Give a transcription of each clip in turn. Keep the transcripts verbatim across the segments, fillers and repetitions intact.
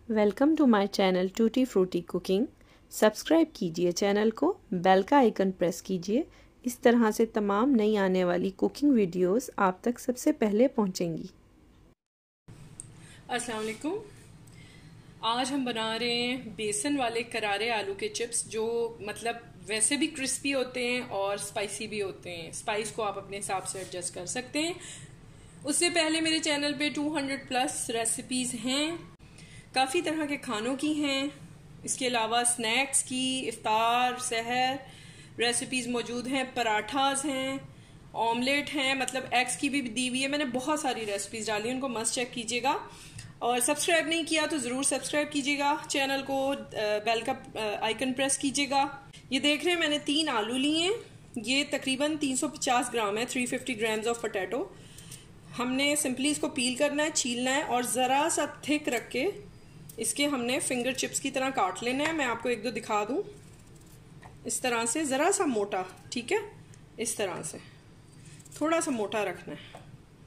Welcome to my channel tutti frutti cooking. Subscribe कीजिए channel को, bell का icon press कीजिए। इस तरह से तमाम नई आने वाली कुकिंग वीडियोस आप तक सबसे पहले पहुंचेंगी। अस्सलाम वालेकुम। आज हम बना रहे हैं बेसन वाले करारे आलू के चिप्स, जो मतलब वैसे भी क्रिस्पी होते हैं और स्पाइसी भी होते हैं। स्पाइस को आप अपने हिसाब से एडजस्ट कर सकते हैं। उससे पहले मेरे चैनल पे दो सौ प्लस रेसिपीज हैं, काफ़ी तरह के खानों की हैं। इसके अलावा स्नैक्स की, इफ्तार, सहर रेसिपीज़ मौजूद हैं। पराठाज हैं, ऑमलेट हैं, मतलब एग्स की भी दी हुई है। मैंने बहुत सारी रेसिपीज़ डाली, उनको मस्ट चेक कीजिएगा। और सब्सक्राइब नहीं किया तो ज़रूर सब्सक्राइब कीजिएगा चैनल को, बेल का आइकन प्रेस कीजिएगा। ये देख रहे हैं मैंने तीन आलू लिए हैं। ये तकरीबन तीन सौ पचास ग्राम है, तीन सौ पचास ग्राम्स ऑफ पोटैटो। हमने सिंपली इसको पील करना है, छीलना है और ज़रा सा थिक रख के इसके हमने फिंगर चिप्स की तरह काट लेना है। मैं आपको एक दो दिखा दूं। इस तरह से ज़रा सा मोटा, ठीक है, इस तरह से थोड़ा सा मोटा रखना है,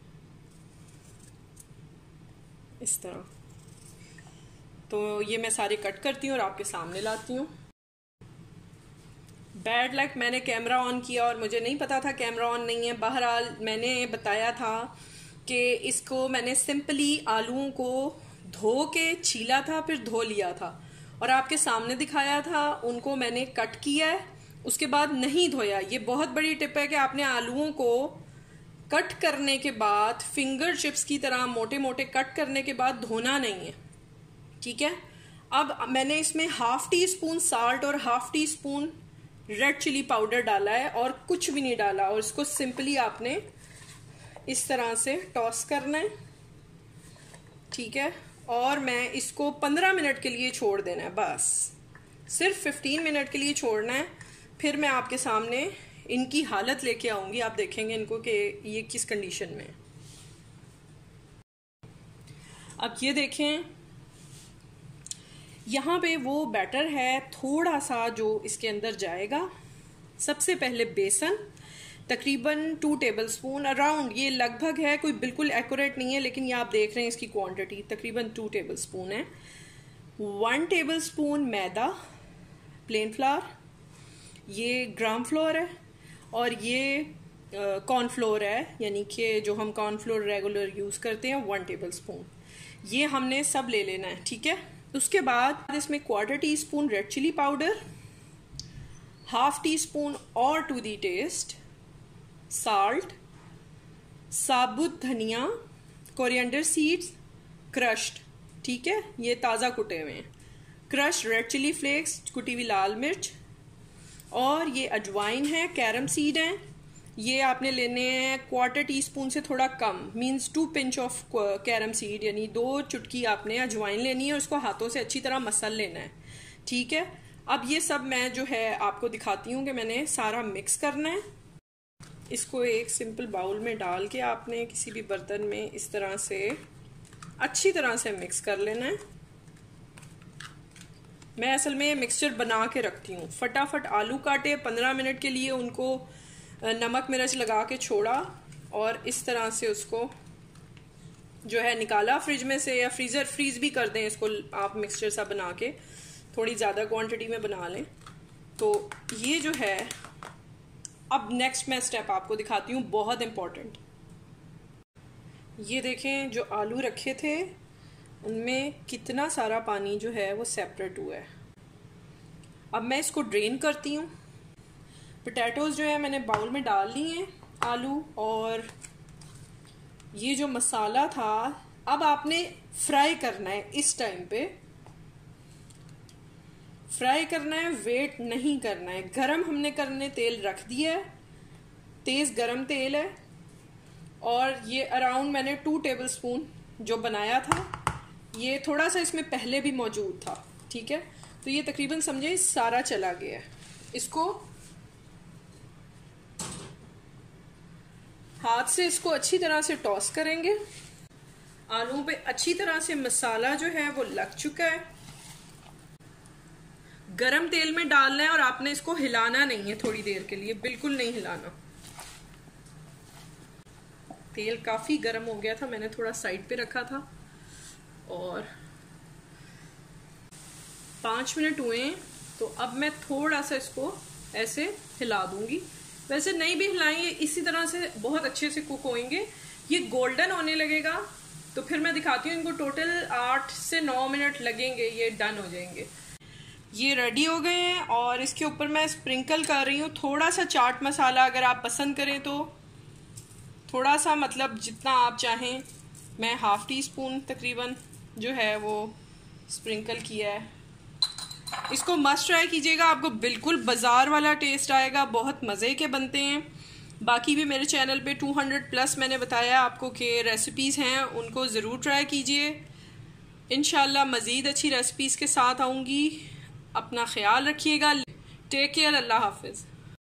इस तरह। तो ये मैं सारे कट करती हूँ और आपके सामने लाती हूँ। बैड लक, मैंने कैमरा ऑन किया और मुझे नहीं पता था कैमरा ऑन नहीं है। बहरहाल मैंने बताया था कि इसको मैंने सिंपली आलूओं को धो के छीला था, फिर धो लिया था और आपके सामने दिखाया था। उनको मैंने कट किया है, उसके बाद नहीं धोया। ये बहुत बड़ी टिप है कि आपने आलूओं को कट करने के बाद फिंगर चिप्स की तरह मोटे मोटे कट करने के बाद धोना नहीं है, ठीक है। अब मैंने इसमें हाफ टी स्पून साल्ट और half teaspoon red chilli powder डाला है और कुछ भी नहीं डाला। और इसको सिंपली आपने इस तरह से टॉस करना है, ठीक है। और मैं इसको पंद्रह मिनट के लिए छोड़ देना है, बस सिर्फ पंद्रह मिनट के लिए छोड़ना है। फिर मैं आपके सामने इनकी हालत लेके आऊंगी, आप देखेंगे इनको कि ये किस कंडीशन में है। अब ये देखें, यहाँ पे वो बैटर है थोड़ा सा जो इसके अंदर जाएगा। सबसे पहले बेसन तकरीबन टू टेबल स्पून अराउंड, ये लगभग है, कोई बिल्कुल एक्यूरेट नहीं है, लेकिन ये आप देख रहे हैं इसकी क्वांटिटी तकरीबन टू टेबल स्पून है। वन टेबल स्पून मैदा, प्लेन फ्लावर, ये ग्राम फ्लोर है और ये कॉर्नफ्लोर है, यानी कि जो हम कॉर्नफ्लोर रेगुलर यूज़ करते हैं, वन टेबल स्पून। ये हमने सब ले लेना है, ठीक है। उसके बाद इसमें quarter teaspoon red chilli powder, half teaspoon और टू दी टेस्ट साल्ट, साबुत धनिया, कोरिएंडर सीड्स क्रश्ड, ठीक है, ये ताज़ा कुटे हुए हैं, क्रश रेड चिली फ्लेक्स, कुटी हुई लाल मिर्च, और ये अजवाइन है, कैरम सीड हैं। ये आपने लेने हैं क्वार्टर टी स्पून से थोड़ा कम, means two pinch of carom seed, यानी दो चुटकी आपने अजवाइन लेनी है और उसको हाथों से अच्छी तरह मसल लेना है, ठीक है। अब ये सब मैं जो है आपको दिखाती हूँ कि मैंने सारा मिक्स करना है। इसको एक सिंपल बाउल में डाल के आपने किसी भी बर्तन में इस तरह से अच्छी तरह से मिक्स कर लेना है। मैं असल में मिक्सचर बना के रखती हूँ। फटाफट आलू काटे, पंद्रह मिनट के लिए उनको नमक मिर्च लगा के छोड़ा और इस तरह से उसको जो है निकाला फ्रिज में से, या फ्रीजर फ्रीज भी कर दें इसको आप, मिक्सचर सा बना के थोड़ी ज़्यादा क्वांटिटी में बना लें। तो ये जो है, अब नेक्स्ट मैं स्टेप आपको दिखाती हूँ, बहुत इम्पोर्टेंट। ये देखें, जो आलू रखे थे उनमें कितना सारा पानी जो है वो सेपरेट हुआ है। अब मैं इसको ड्रेन करती हूँ। पोटैटोज जो है मैंने बाउल में डाल लिए हैं, आलू, और ये जो मसाला था अब आपने फ्राई करना है। इस टाइम पे फ्राई करना है, वेट नहीं करना है। गरम हमने करने तेल रख दिया है, तेज गरम तेल है, और ये अराउंड मैंने टू टेबल स्पून जो बनाया था, ये थोड़ा सा इसमें पहले भी मौजूद था, ठीक है। तो ये तकरीबन समझे सारा चला गया है। इसको हाथ से इसको अच्छी तरह से टॉस करेंगे। आलू पे अच्छी तरह से मसाला जो है वो लग चुका है। गरम तेल में डालना है और आपने इसको हिलाना नहीं है थोड़ी देर के लिए, बिल्कुल नहीं हिलाना। तेल काफ़ी गर्म हो गया था, मैंने थोड़ा साइड पे रखा था और पाँच मिनट हुए हैं, तो अब मैं थोड़ा सा इसको ऐसे हिला दूंगी। वैसे नहीं भी हिलाएंगे, इसी तरह से बहुत अच्छे से कुक होंगे। ये गोल्डन होने लगेगा तो फिर मैं दिखाती हूँ। इनको टोटल आठ से नौ मिनट लगेंगे, ये डन हो जाएंगे। ये रेडी हो गए हैं और इसके ऊपर मैं स्प्रिंकल कर रही हूँ थोड़ा सा चाट मसाला। अगर आप पसंद करें तो थोड़ा सा, मतलब जितना आप चाहें। मैं हाफ टी स्पून तकरीबन जो है वो स्प्रिंकल किया है। इसको मस्ट ट्राई कीजिएगा, आपको बिल्कुल बाज़ार वाला टेस्ट आएगा, बहुत मज़े के बनते हैं। बाकी भी मेरे चैनल पे दो सौ प्लस मैंने बताया आपको कि रेसिपीज़ हैं, उनको ज़रूर ट्राई कीजिए। इंशाल्लाह मज़ीद अच्छी रेसिपीज़ के साथ आऊँगी। अपना ख्याल रखिएगा। Take care. अल्लाह हाफिज़।